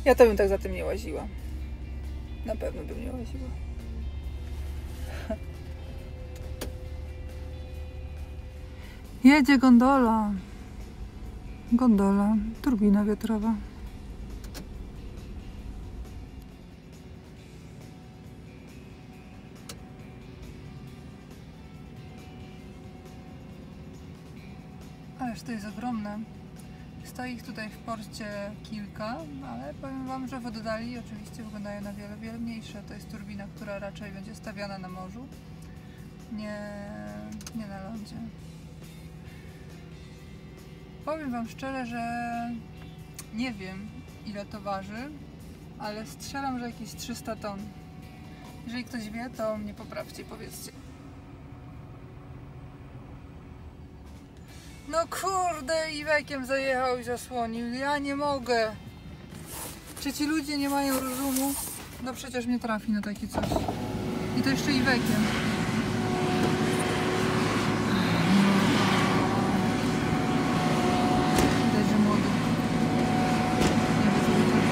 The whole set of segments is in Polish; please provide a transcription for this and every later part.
Ja to bym tak za tym nie łaziła. Na pewno bym nie łaziła. Jedzie gondola. Gondola, turbina wiatrowa. Ależ to jest ogromne. Stoi ich tutaj w porcie kilka, ale powiem wam, że w oddali oczywiście wyglądają na wiele, wiele mniejsze. To jest turbina, która raczej będzie stawiana na morzu, nie na lądzie. Powiem wam szczerze, że nie wiem, ile to waży, ale strzelam, że jakieś 300 ton. Jeżeli ktoś wie, to mnie poprawcie i powiedzcie. No kurde, Iwekiem zajechał i zasłonił. Ja nie mogę. Czy ci ludzie nie mają rozumu? No przecież mnie trafi na takie coś. I to jeszcze Iwekiem. Widać, że młody. Nie wiem, co to.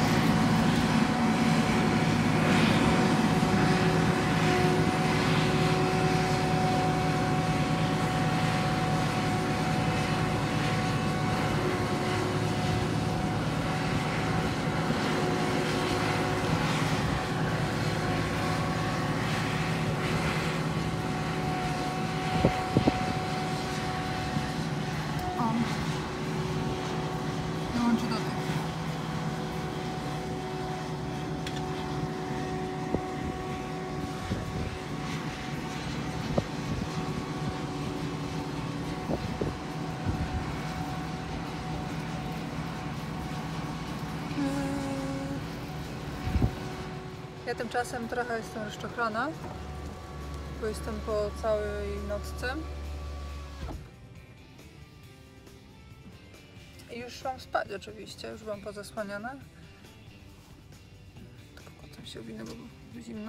Dołączy do tych. Ja tymczasem trochę jestem rozczochrana, bo jestem po całej nocce. I już mam spać oczywiście, już byłam pozasłaniana. Tylko kotem się owinę, bo było zimno.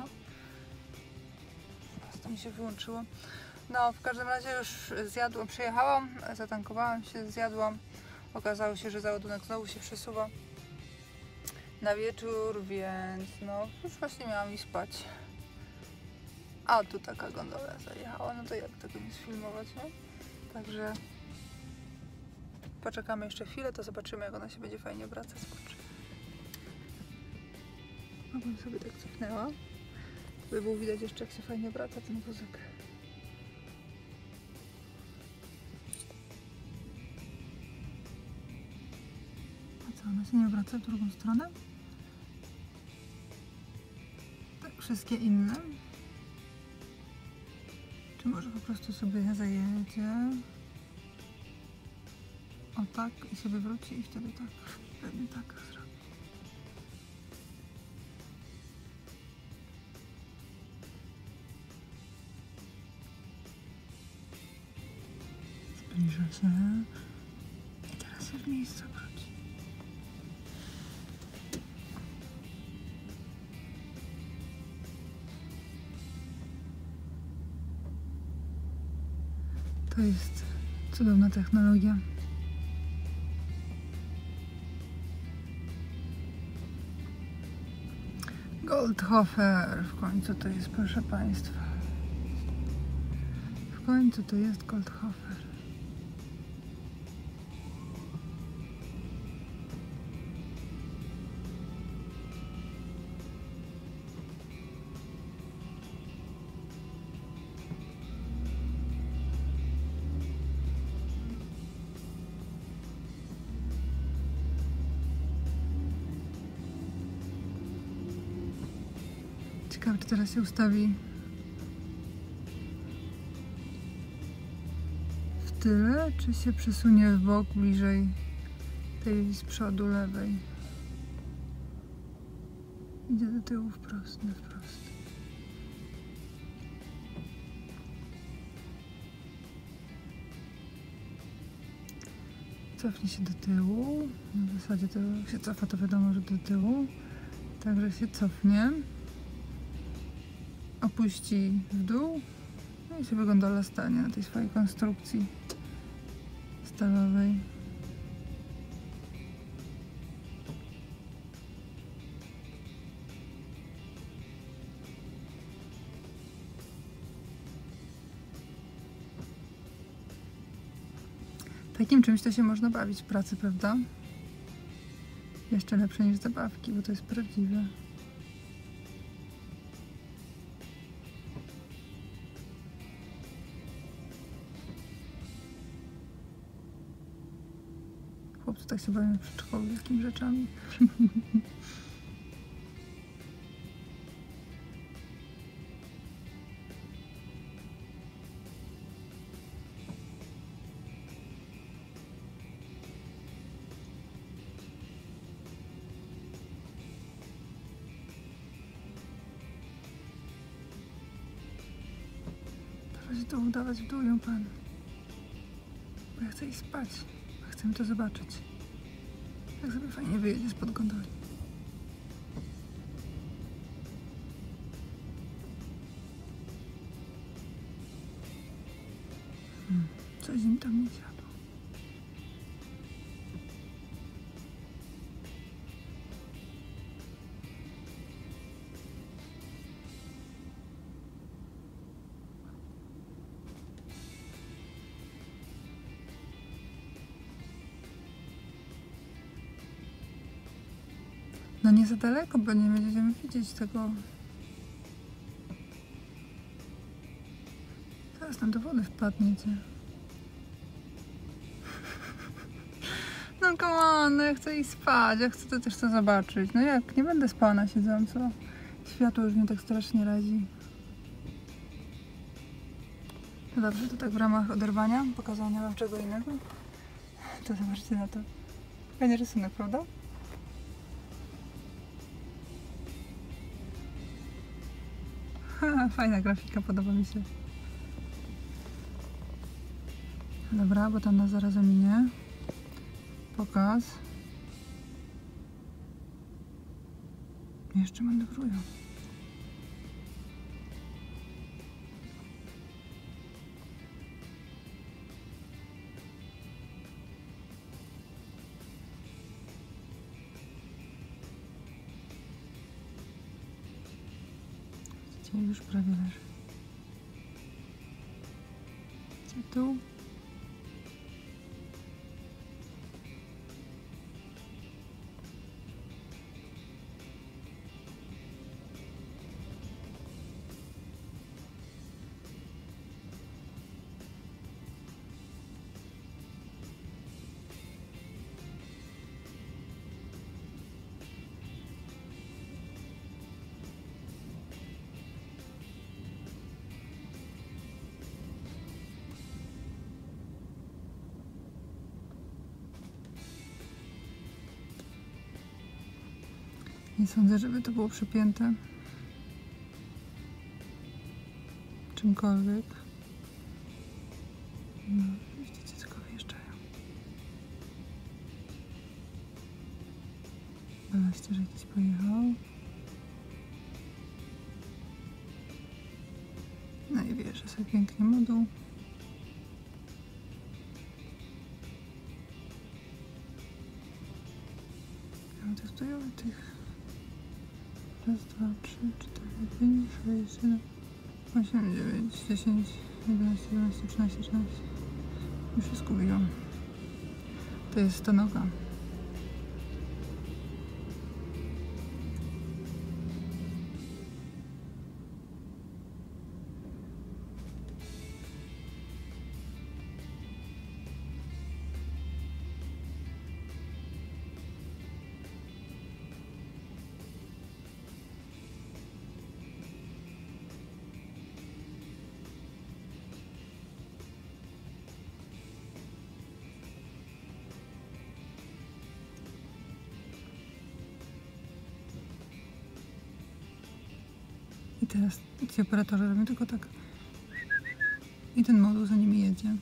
To mi się wyłączyło. No, w każdym razie już zjadłam, przejechałam, zatankowałam się, zjadłam. Okazało się, że załadunek znowu się przesuwa na wieczór, więc no już właśnie miałam iść spać. A tu taka gondola zajechała, no to jak tego nie sfilmować, nie? Także poczekamy jeszcze chwilę, to zobaczymy, jak ona się będzie fajnie obracać. Mogłam sobie tak cofnęła, by było widać jeszcze, jak się fajnie obraca ten wózek. A co, ona się nie obraca w drugą stronę? Tak, wszystkie inne. Czy może po prostu sobie zajedzie? O tak i sobie wróci i wtedy tak, pewnie tak zrobi. Zbliża się i teraz się w miejsce wróci. To jest cudowna technologia. Goldhofer, w końcu to jest, proszę Państwa. W końcu to jest Goldhofer. Ciekawe, czy teraz się ustawi w tyle, czy się przesunie w bok bliżej tej z przodu lewej. Idzie do tyłu wprost, na wprost. Cofnie się do tyłu. W zasadzie to jak się cofa, to wiadomo, że do tyłu. Także się cofnie. Opuści w dół. No i sobie gondola stanie na tej swojej konstrukcji stalowej. Takim czymś to się można bawić w pracy, prawda? Jeszcze lepsze niż zabawki, bo to jest prawdziwe. Chłopcy tak się bawią w przedszkolu takimi rzeczami. Dawać w dół ją pan. Bo ja chcę iść spać. A chcę to zobaczyć. Jak sobie fajnie wyjedzie spod gondoli. Coś im tam nie zjadło. No nie za daleko, bo nie będziemy widzieć tego. Zaraz tam do wody wpadniecie. No come on, no ja chcę iść spać, ja chcę to też to zobaczyć. No jak, nie będę spała na siedząco. Światło już mnie tak strasznie razi. No dobrze, to tak w ramach oderwania, pokazania wam czego innego. To zobaczcie na to. Fajny rysunek, prawda? Ha, fajna grafika, podoba mi się. Dobra, bo tam nas zaraz ominie. Pokaz. Jeszcze manewrują. Już prawie leży. Gdzie tu? Nie sądzę, żeby to było przypięte czymkolwiek. No, widzicie, tylko wyjeżdżają. 12, że jakiś pojechał. No i wierzę sobie pięknie moduł. Ja testuję tych. Raz, 2, 3, 4, 5, 6, 7, 8, 9, 10, 11, 12, 13, 14. Już się zgubiłam. To jest ta noga. I teraz ci operatorzy robią tylko tak. I ten moduł za nimi jedzie.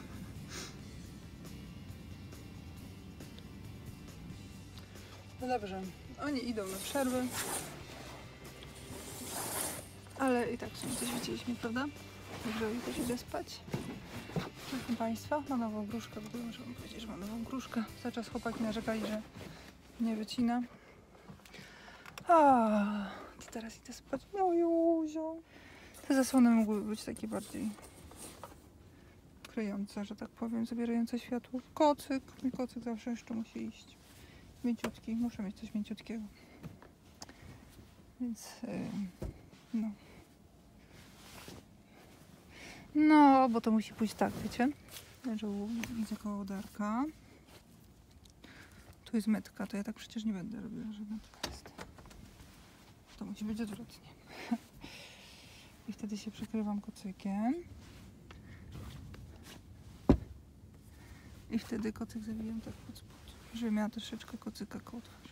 No dobrze, oni idą na przerwę. Ale i tak w sumie coś widzieliśmy, prawda? Także oni też idę spać. Proszę Państwa, ma nową gruszkę, w ogóle muszę wam powiedzieć, że ma nową gruszkę. Cały czas chłopaki narzekali, że nie wycina. To teraz idę spać. No Józio. Te zasłony mogły być takie bardziej kryjące, że tak powiem, zabierające światło. Kocyk. Mój kocyk zawsze jeszcze musi iść. Mięciutki. Muszę mieć coś mięciutkiego. Więc no. No, bo to musi pójść tak, wiecie? Że idzie kołodarka. Tu jest metka, to ja tak przecież nie będę robiła, że metka jest. To musi być odwrotnie. I wtedy się przykrywam kocykiem. I wtedy kocyk zawijam tak pod spód, żeby miała troszeczkę kocyka koło twarzy.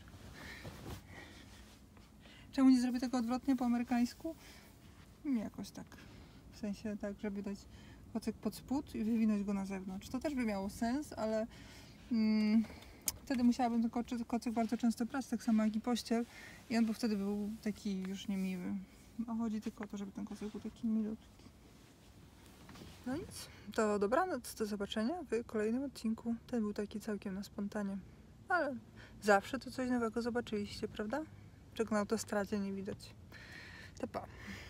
Czemu nie zrobię tego odwrotnie po amerykańsku? Jakoś tak. W sensie tak, żeby dać kocyk pod spód i wywinąć go na zewnątrz. To też by miało sens, ale wtedy musiałabym ten kocyk bardzo często prać, tak samo jak i pościel. I on wtedy był taki już niemiły. A chodzi tylko o to, żeby ten kocyk był taki milutki. No nic, to dobranoc, do zobaczenia w kolejnym odcinku. Ten był taki całkiem na spontanie, ale zawsze to coś nowego zobaczyliście, prawda? Czego na autostradzie nie widać. To pa.